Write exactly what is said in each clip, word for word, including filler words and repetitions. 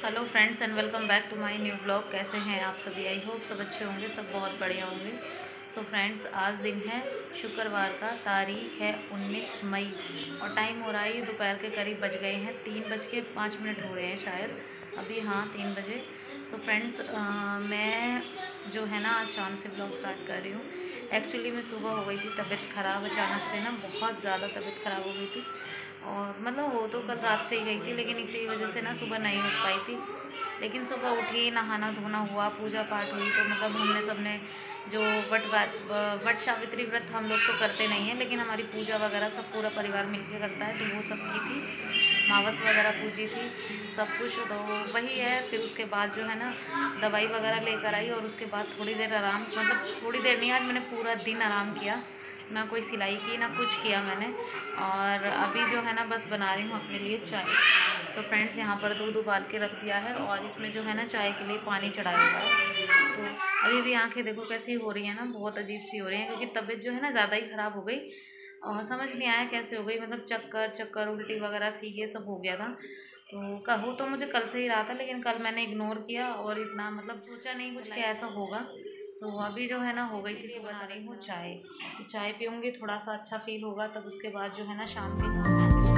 Hello friends and welcome back to my new blog. कैसे हैं आप सभी? आई होप सब अच्छे होंगे, सब बहुत बढ़िया होंगे। सो so फ्रेंड्स, आज दिन है शुक्रवार का, तारीख है उन्नीस मई और टाइम हो रहा है ये दोपहर के करीब बज गए हैं, तीन बज के पाँच मिनट हो रहे हैं शायद अभी, हाँ तीन बजे। सो so फ्रेंड्स, मैं जो है ना आज शाम से ब्लॉग स्टार्ट कर रही हूँ। एक्चुअली मैं सुबह हो गई थी तबीयत ख़राब, अचानक से ना बहुत ज़्यादा तबीयत ख़राब हो गई थी और मतलब वो तो कल रात से ही गई थी, लेकिन इसी वजह से ना सुबह नहीं उठ पाई थी। लेकिन सुबह उठी, नहाना धोना हुआ, पूजा पाठ हुई, तो मतलब हमने सबने जो वट वट सावित्री व्रत हम लोग तो करते नहीं हैं, लेकिन हमारी पूजा वगैरह सब पूरा परिवार मिलके करता है, तो वो सब की थी, मावस वगैरह पूजी थी, सब कुछ। तो वही है। फिर उसके बाद जो है ना दवाई वगैरह लेकर आई और उसके बाद थोड़ी देर आराम, मतलब थोड़ी देर नहीं, आज मैंने पूरा दिन आराम किया, ना कोई सिलाई की ना कुछ किया मैंने। और अभी जो है ना बस बना रही हूँ अपने लिए चाय। सो so फ्रेंड्स, यहाँ पर दूध उबाल के रख दिया है और इसमें जो है ना चाय के लिए पानी चढ़ाया हुआ है। तो अभी भी आंखें देखो कैसी हो रही है ना, बहुत अजीब सी हो रही हैं, क्योंकि तबीयत जो है ना ज़्यादा ही ख़राब हो गई और समझ नहीं आया कैसे हो गई, मतलब चक्कर चक्कर उल्टी वगैरह सी ये सब हो गया था। तो कहो तो मुझे कल से ही रहा था, लेकिन कल मैंने इग्नोर किया और इतना मतलब सोचा नहीं कुछ कि ऐसा होगा। तो अभी जो है ना हो गई थी, सुबह बना रही हूँ चाय। तो चाय पीऊँगी, थोड़ा सा अच्छा फील होगा, तब उसके बाद जो है ना शाम के काम।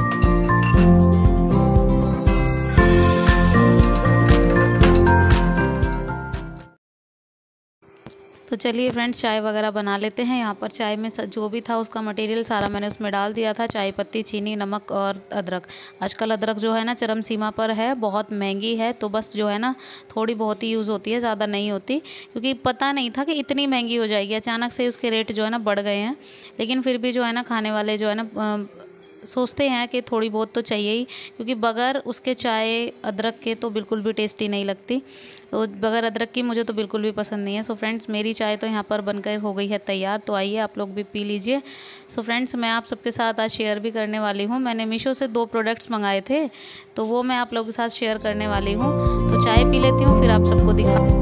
तो चलिए फ्रेंड्स, चाय वगैरह बना लेते हैं। यहाँ पर चाय में जो भी था उसका मटेरियल सारा मैंने उसमें डाल दिया था, चाय पत्ती, चीनी, नमक और अदरक। आजकल अदरक जो है ना चरम सीमा पर है, बहुत महंगी है, तो बस जो है ना थोड़ी बहुत ही यूज़ होती है, ज़्यादा नहीं होती, क्योंकि पता नहीं था कि इतनी महंगी हो जाएगी। अचानक से उसके रेट जो है ना बढ़ गए हैं, लेकिन फिर भी जो है ना खाने वाले जो है ना सोचते हैं कि थोड़ी बहुत तो चाहिए ही, क्योंकि बगैर उसके चाय अदरक के तो बिल्कुल भी टेस्टी नहीं लगती। तो बगैर अदरक की मुझे तो बिल्कुल भी पसंद नहीं है। सो फ्रेंड्स, मेरी चाय तो यहाँ पर बनकर हो गई है तैयार, तो आइए आप लोग भी पी लीजिए। सो फ्रेंड्स, मैं आप सबके साथ आज शेयर भी करने वाली हूँ। मैंने मीशो से दो प्रोडक्ट्स मंगाए थे, तो वो मैं आप लोगों के साथ शेयर करने वाली हूँ। तो चाय पी लेती हूँ, फिर आप सबको दिखा।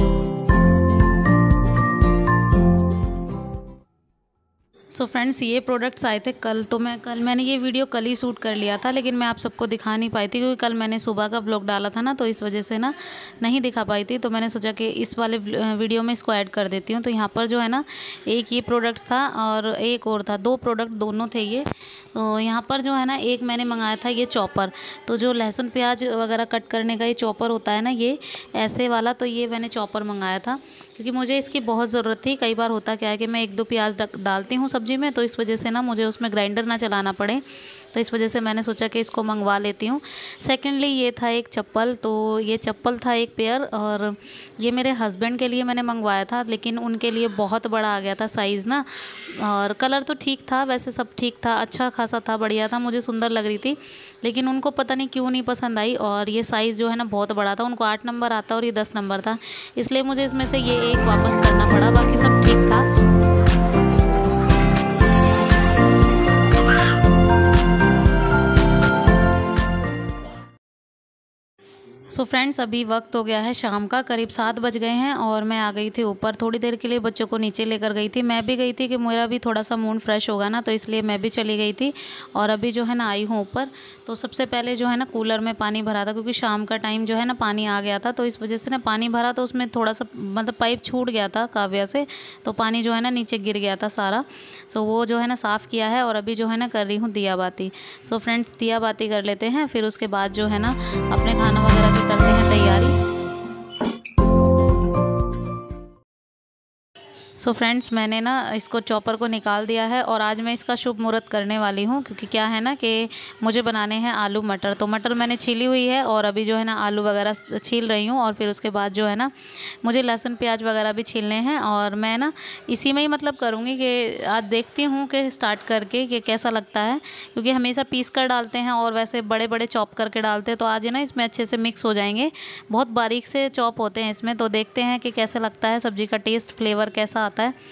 सो so फ्रेंड्स, ये प्रोडक्ट्स आए थे कल, तो मैं कल मैंने ये वीडियो कल ही शूट कर लिया था, लेकिन मैं आप सबको दिखा नहीं पाई थी, क्योंकि कल मैंने सुबह का ब्लॉग डाला था ना, तो इस वजह से ना नहीं दिखा पाई थी। तो मैंने सोचा कि इस वाले वीडियो में इसको ऐड कर देती हूँ। तो यहाँ पर जो है ना एक ये प्रोडक्ट्स था और एक और था, दो प्रोडक्ट दोनों थे ये। तो यहाँ पर जो है ना एक मैंने मंगाया था ये चॉपर, तो जो लहसुन प्याज वगैरह कट करने का ये चॉपर होता है ना, ये ऐसे वाला, तो ये मैंने चॉपर मंगाया था, क्योंकि मुझे इसकी बहुत ज़रूरत थी। कई बार होता क्या है कि मैं एक दो प्याज डालती हूँ सब्जी में, तो इस वजह से ना मुझे उसमें ग्राइंडर ना चलाना पड़े, तो इस वजह से मैंने सोचा कि इसको मंगवा लेती हूँ। सेकेंडली ये था एक चप्पल, तो ये चप्पल था एक पेयर, और ये मेरे हस्बैंड के लिए मैंने मंगवाया था, लेकिन उनके लिए बहुत बड़ा आ गया था साइज़ ना। और कलर तो ठीक था, वैसे सब ठीक था, अच्छा खासा था, बढ़िया था, मुझे सुंदर लग रही थी, लेकिन उनको पता नहीं क्यों नहीं पसंद आई। और ये साइज़ जो है ना बहुत बड़ा था, उनको आठ नंबर आता और ये दस नंबर था, इसलिए मुझे इसमें से ये एक वापस करना पड़ा, बाकी सब ठीक था। सो so फ्रेंड्स, अभी वक्त हो गया है शाम का, करीब सात बज गए हैं और मैं आ गई थी ऊपर, थोड़ी देर के लिए बच्चों को नीचे लेकर गई थी। मैं भी गई थी कि मेरा भी थोड़ा सा मूड फ्रेश होगा ना, तो इसलिए मैं भी चली गई थी। और अभी जो है ना आई हूँ ऊपर, तो सबसे पहले जो है ना कूलर में पानी भरा था, क्योंकि शाम का टाइम जो है ना पानी आ गया था, तो इस वजह से ना पानी भरा, तो उसमें थोड़ा सा मतलब पाइप छूट गया था काव्या से, तो पानी जो है ना नीचे गिर गया था सारा। सो वो जो है ना साफ़ किया है और अभी जो है ना कर रही हूँ दिया बाती। सो फ्रेंड्स, दिया बाती कर लेते हैं, फिर उसके बाद जो है ना अपने खाना वगैरह की करते हैं तैयारी। सो so फ्रेंड्स, मैंने ना इसको चॉपर को निकाल दिया है और आज मैं इसका शुभ मुहूर्त करने वाली हूँ, क्योंकि क्या है ना कि मुझे बनाने हैं आलू मटर। तो मटर मैंने छीली हुई है और अभी जो है ना आलू वगैरह छील रही हूँ, और फिर उसके बाद जो है ना मुझे लहसुन प्याज वगैरह भी छीलने हैं, और मैं ना इसी में ही मतलब करूँगी कि आज देखती हूँ कि स्टार्ट करके कि कैसा लगता है, क्योंकि हमेशा पीस कर डालते हैं और वैसे बड़े बड़े चॉप करके डालते हैं, तो आज है ना इसमें अच्छे से मिक्स हो जाएंगे, बहुत बारीक से चॉप होते हैं इसमें। तो देखते हैं कि कैसे लगता है, सब्ज़ी का टेस्ट फ्लेवर कैसा आता है।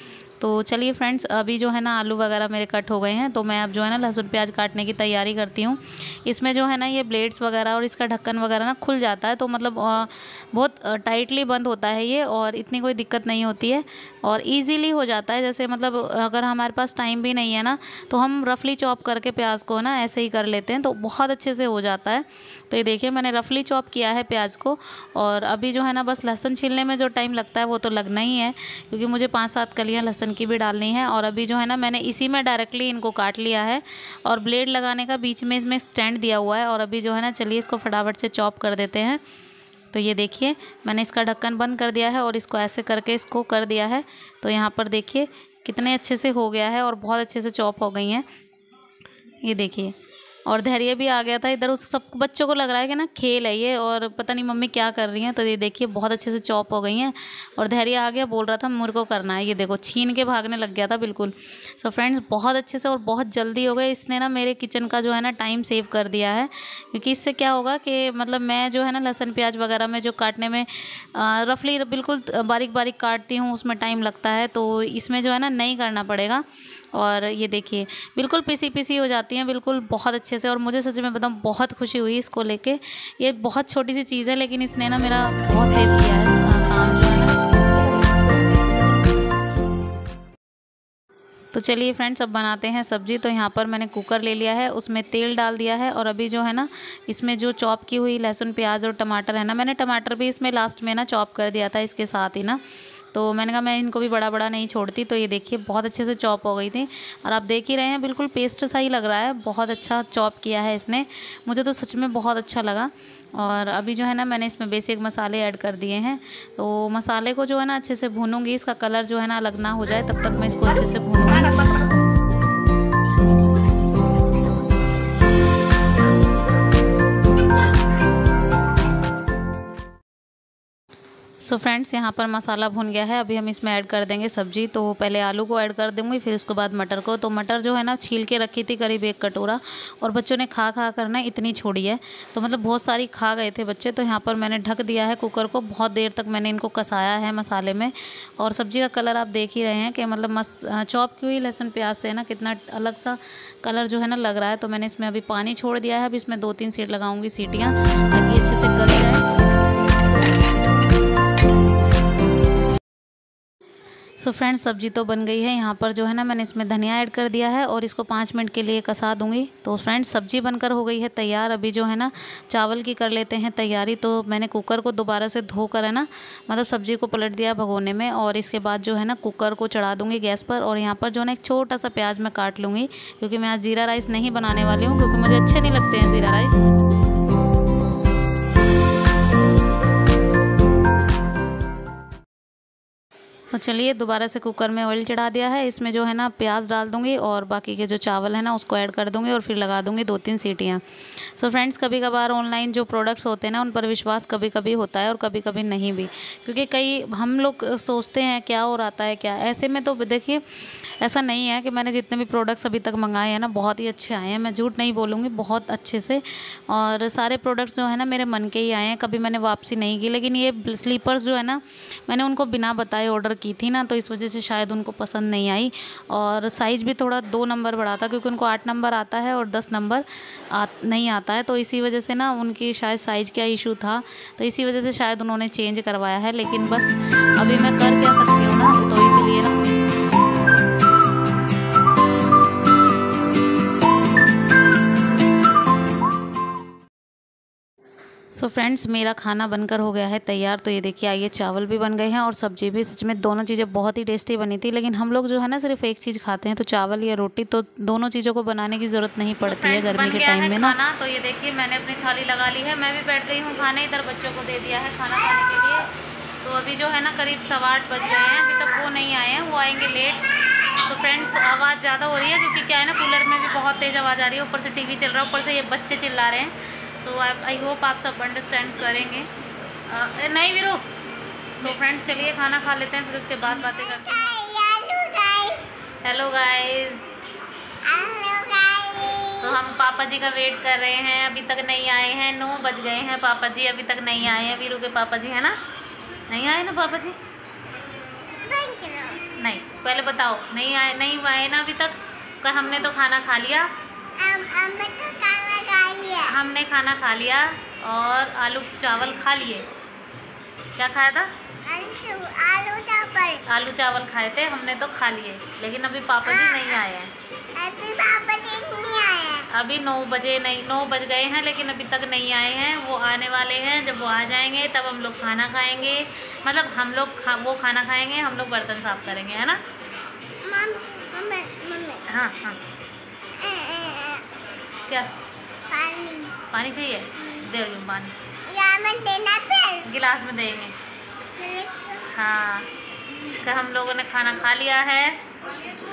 तो चलिए फ्रेंड्स, अभी जो है ना आलू वगैरह मेरे कट हो गए हैं, तो मैं अब जो है ना लहसुन प्याज काटने की तैयारी करती हूँ। इसमें जो है ना ये ब्लेड्स वगैरह और इसका ढक्कन वगैरह ना खुल जाता है, तो मतलब बहुत टाइटली बंद होता है ये, और इतनी कोई दिक्कत नहीं होती है और ईजीली हो जाता है। जैसे मतलब अगर हमारे पास टाइम भी नहीं है ना, तो हम रफली चॉप करके प्याज को ना ऐसे ही कर लेते हैं, तो बहुत अच्छे से हो जाता है। तो ये देखिए मैंने रफली चॉप किया है प्याज को, और अभी जो है ना बस लहसुन छीलने में जो टाइम लगता है वो तो लगना ही है, क्योंकि मुझे पाँच सात कलियां लहसुन की भी डालनी है। और अभी जो है ना मैंने इसी में डायरेक्टली इनको काट लिया है, और ब्लेड लगाने का बीच में इसमें स्टैंड दिया हुआ है। और अभी जो है ना चलिए इसको फटाफट से चॉप कर देते हैं। तो ये देखिए मैंने इसका ढक्कन बंद कर दिया है और इसको ऐसे करके इसको कर दिया है। तो यहाँ पर देखिए कितने अच्छे से हो गया है और बहुत अच्छे से चॉप हो गई हैं, ये देखिए। और धैर्य भी आ गया था इधर, उस सब बच्चों को लग रहा है कि ना खेल है ये, और पता नहीं मम्मी क्या कर रही हैं। तो ये देखिए बहुत अच्छे से चॉप हो गई हैं, और धैर्य आ गया, बोल रहा था मुझे को करना है। ये देखो छीन के भागने लग गया था बिल्कुल। सो फ्रेंड्स बहुत अच्छे से और बहुत जल्दी हो गए। इसने ना मेरे किचन का जो है ना टाइम सेव कर दिया है, क्योंकि इससे क्या होगा कि मतलब मैं जो है ना लहसुन प्याज वगैरह में जो काटने में रफली बिल्कुल बारीक बारीक काटती हूँ, उसमें टाइम लगता है, तो इसमें जो है ना नहीं करना पड़ेगा। और ये देखिए बिल्कुल पिसी पिसी हो जाती हैं बिल्कुल बहुत अच्छे से, और मुझे सच में बताऊँ बहुत खुशी हुई इसको लेके। ये बहुत छोटी सी चीज़ है, लेकिन इसने ना मेरा बहुत सेव किया है काम जो है ना। तो चलिए फ्रेंड्स अब बनाते हैं सब्ज़ी। तो यहाँ पर मैंने कुकर ले लिया है, उसमें तेल डाल दिया है, और अभी जो है ना इसमें जो चॉप की हुई लहसुन प्याज और टमाटर है ना, मैंने टमाटर भी इसमें लास्ट में ना चॉप कर दिया था इसके साथ ही ना, तो मैंने कहा मैं इनको भी बड़ा बड़ा नहीं छोड़ती। तो ये देखिए बहुत अच्छे से चॉप हो गई थी, और आप देख ही रहे हैं बिल्कुल पेस्ट सा ही लग रहा है, बहुत अच्छा चॉप किया है इसने, मुझे तो सच में बहुत अच्छा लगा। और अभी जो है ना मैंने इसमें बेसिक मसाले ऐड कर दिए हैं, तो मसाले को जो है ना अच्छे से भूनूंगी, इसका कलर जो है ना अलग ना हो जाए तब तक मैं इसको अच्छे से भूनूंगी। सो फ्रेंड्स यहाँ पर मसाला भुन गया है, अभी हम इसमें ऐड कर देंगे सब्जी। तो पहले आलू को ऐड कर दूँगी, फिर उसके बाद मटर को। तो मटर जो है ना छील के रखी थी करीब एक कटोरा, और बच्चों ने खा खा कर ना इतनी छोड़ी है, तो मतलब बहुत सारी खा गए थे बच्चे। तो यहाँ पर मैंने ढक दिया है कुकर को, बहुत देर तक मैंने इनको कसाया है मसाले में, और सब्ज़ी का कलर आप देख ही रहे हैं कि मतलब मस चॉप की हुई लहसुन प्याज से ना कितना अलग सा कलर जो है ना लग रहा है। तो मैंने इसमें अभी पानी छोड़ दिया है, अब इसमें दो तीन सीट लगाऊंगी सीटियाँ, ताकि अच्छे से गल जाए। सो so फ्रेंड्स सब्जी तो बन गई है। यहाँ पर जो है ना मैंने इसमें धनिया ऐड कर दिया है, और इसको पाँच मिनट के लिए कसा दूंगी। तो फ्रेंड्स सब्जी बनकर हो गई है तैयार। अभी जो है ना चावल की कर लेते हैं तैयारी। तो मैंने कुकर को दोबारा से धोकर है ना मतलब सब्जी को पलट दिया भगोने में, और इसके बाद जो है ना कुकर को चढ़ा दूँगी गैस पर। और यहाँ पर जो है ना एक छोटा सा प्याज मैं काट लूँगी, क्योंकि मैं आज ज़ीरा राइस नहीं बनाने वाली हूँ, क्योंकि मुझे अच्छे नहीं लगते हैं ज़ीरा राइस। तो चलिए दोबारा से कुकर में ऑयल चढ़ा दिया है, इसमें जो है ना प्याज डाल दूंगी, और बाकी के जो चावल है ना उसको ऐड कर दूंगी, और फिर लगा दूंगी दो तीन सीटियाँ। सो फ्रेंड्स कभी कभार ऑनलाइन जो प्रोडक्ट्स होते हैं ना उन पर विश्वास कभी कभी होता है और कभी कभी नहीं भी, क्योंकि कई हम लोग सोचते हैं क्या और आता है क्या। ऐसे में तो देखिए ऐसा नहीं है कि मैंने जितने भी प्रोडक्ट्स अभी तक मंगाए हैं ना बहुत ही अच्छे आए हैं, मैं झूठ नहीं बोलूँगी, बहुत अच्छे से। और सारे प्रोडक्ट्स जो है ना मेरे मन के ही आए हैं, कभी मैंने वापसी नहीं की। लेकिन ये स्लीपर्स जो है ना मैंने उनको बिना बताए ऑर्डर की थी ना, तो इस वजह से शायद उनको पसंद नहीं आई। और साइज़ भी थोड़ा दो नंबर बढ़ा था, क्योंकि उनको आठ नंबर आता है और दस नंबर आ, नहीं आता है, तो इसी वजह से ना उनकी शायद साइज़ का इशू था, तो इसी वजह से शायद उन्होंने चेंज करवाया है। लेकिन बस अभी मैं कर क्या सकती हूँ ना, तो इसीलिए ना सो so फ्रेंड्स मेरा खाना बनकर हो गया है तैयार। तो ये देखिए आइए चावल भी बन गए हैं और सब्जी भी, सच में दोनों चीज़ें बहुत ही टेस्टी बनी थी। लेकिन हम लोग जो है ना सिर्फ एक चीज़ खाते हैं, तो चावल या रोटी, तो दोनों चीज़ों को बनाने की ज़रूरत नहीं पड़ती है गर्मी के टाइम में ना। तो ये देखिए मैंने अपनी थाली लगा ली है, मैं भी बैठ गई हूँ खाने, इधर बच्चों को दे दिया है खाना खाने के लिए। तो अभी जो है ना करीब सवा आठ बज गए हैं, अभी तक वो नहीं आए हैं, वो आएंगे लेट। तो फ्रेंड्स आवाज़ ज़्यादा हो रही है, क्योंकि क्या है ना कूलर में भी बहुत तेज़ आवाज़ आ रही है, ऊपर से टीवी चल रहा है, ऊपर से ये बच्चे चिल्ला रहे हैं। सो आई होप आप सब अंडरस्टैंड करेंगे। uh, नहीं वीरो। सो फ्रेंड्स चलिए खाना खा लेते हैं, फिर उसके बाद बातें करते हैं। हेलो गाइस, तो हम पापा जी का वेट कर रहे हैं, अभी तक नहीं आए हैं, नौ बज गए हैं, पापा जी अभी तक नहीं आए हैं। वीरू के पापा जी है ना, नहीं आए ना पापा जी। नहीं, पहले बताओ। नहीं आए नहीं आए ना अभी तक? क्या हमने तो खाना खा लिया। हम हमने तो खाना खा लिया। हमने खाना खा लिया और आलू चावल खा लिए। क्या खाया था? आलू आलू चावल। आलू चावल खाए थे हमने तो खा लिए, लेकिन अभी पापा जी नहीं आए हैं। अभी पापा जी नहीं आए हैं। अभी नौ बजे नहीं नौ बज गए हैं, लेकिन अभी तक नहीं आए हैं। वो आने वाले हैं। जब वो आ जाएंगे तब हम लोग खाना खाएंगे। मतलब हम लोग खा, वो खाना खाएंगे, हम लोग बर्तन साफ करेंगे, है ना? मम्मी मम्मी हाँ हाँ। क्या? पानी पानी चाहिए? दे दूँ पानी। या मैं देना फिर गिलास में देंगे। मैंने हाँ, तो हम लोगों ने खाना खा लिया है